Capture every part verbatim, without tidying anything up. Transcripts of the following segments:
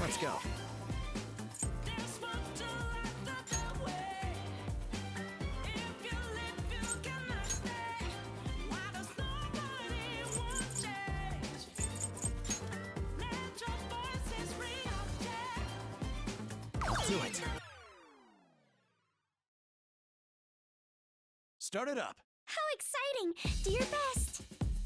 Let's go. I'll do it. Start it up. How exciting! Do your best.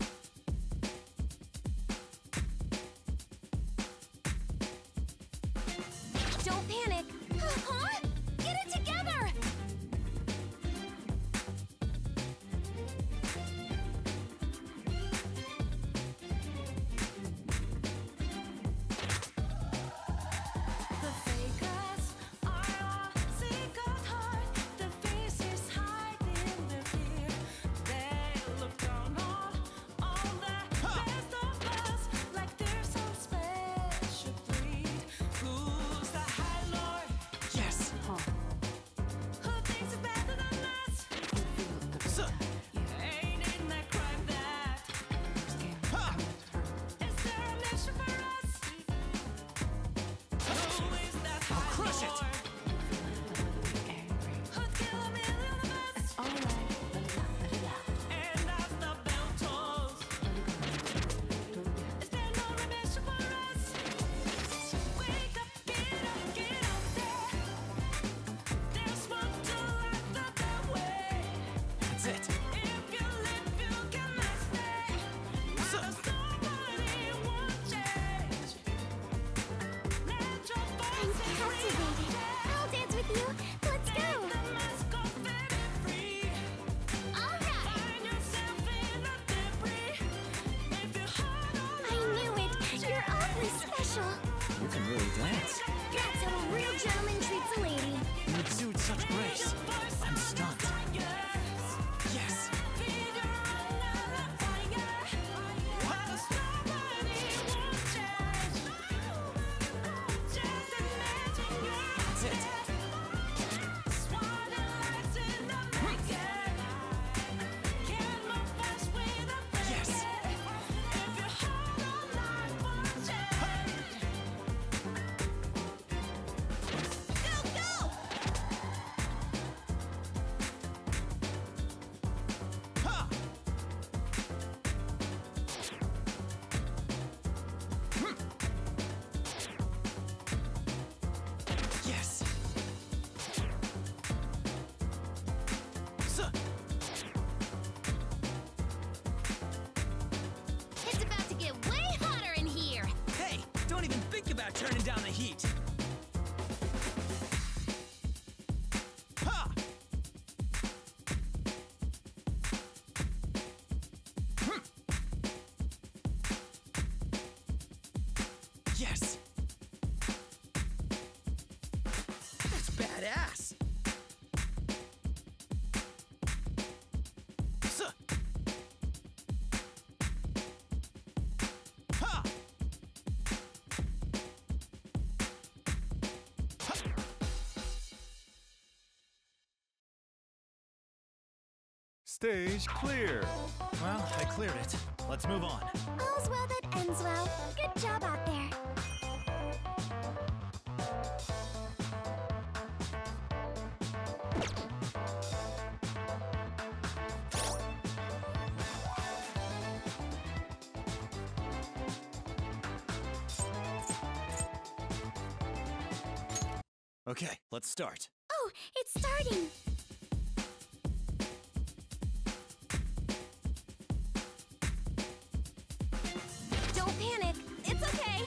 Don't panic. Huh? Get it together! The fakers are all sick at heart. The faces hiding their fear. They look down on all the best of us like they're some special breed. Who's the high lord? Yes. Who thinks it's better than us? So, Ain't in that crime that. ha! Is there a mission for us? Who is that I'll high crush it. lord? Who'd kill a million of us? And as the bell tolls, is there no remission for us? Wake up, get up, get up there. There's smoke to light the way. That's it. If you live, you cannot stay. So, Nobody won't change. Let your voices ring. I'll dance with you. Let's go. The mask off and be free. All right. Find yourself in the debris. If you heart on I knew it. You're awfully special. you can really dance. That's how a real gentleman treats a lady. You exude such grace. I'm stunned. Yes. That's it. Yes. Go, go! Ha! Hmm. Yes. So, It's about to get way hotter in here. hey, don't even think about turning down the heat. Ha! Hmm. Yes. That's badass. So. Ha! Ha! Stage clear. Well, I cleared it. Let's move on. All's well that ends well. Good job out there. Okay, let's start. Oh, it's starting. Don't panic. It's okay.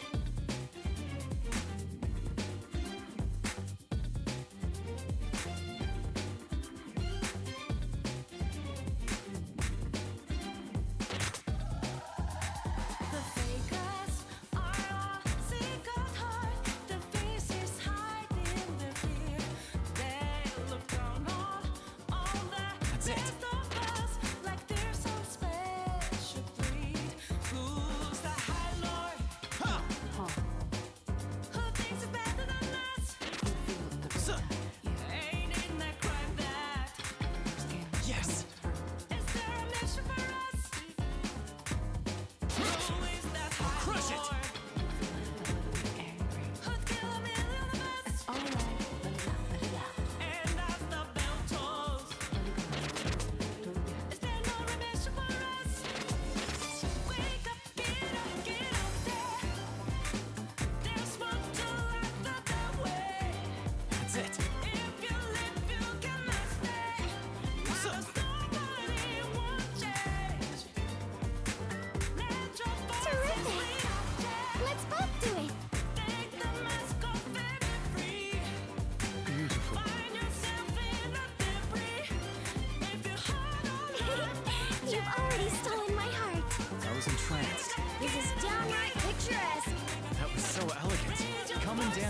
The fakers are all sick at heart. The faces hiding their fear. They look down on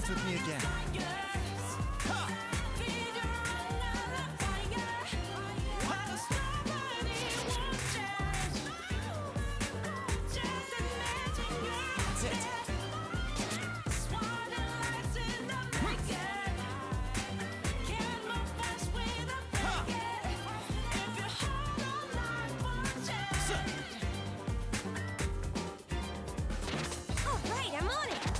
Dance with me again. That's it. All right, I'm on it.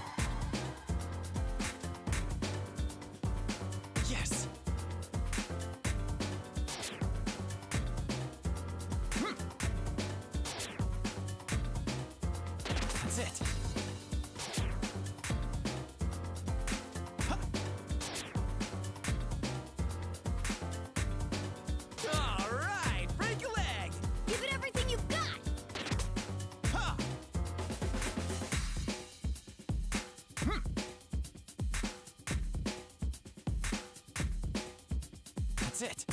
Yes. Hmm. That's it. All right, break your leg. Give it everything you've got. Ha! Hmm. That's it.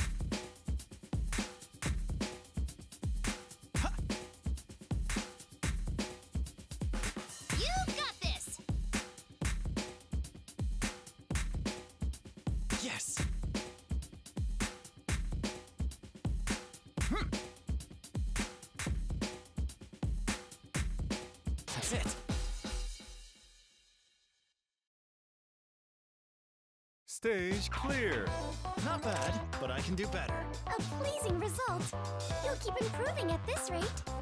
Ha! You got this. Yes. Hmm. That's it. Stage clear. Not bad, but I can do better. A pleasing result. You'll keep improving at this rate.